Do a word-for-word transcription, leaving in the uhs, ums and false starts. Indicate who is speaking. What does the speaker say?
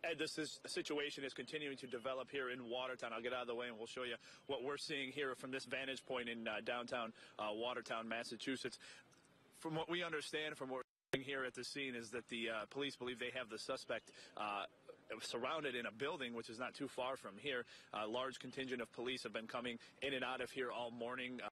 Speaker 1: Ed, this is, situation is continuing to develop here in Watertown. I'll get out of the way and we'll show you what we're seeing here from this vantage point in uh, downtown uh, Watertown, Massachusetts. From what we understand, from what we're seeing here at the scene, is that the uh, police believe they have the suspect uh, surrounded in a building, which is not too far from here. A large contingent of police have been coming in and out of here all morning. Uh,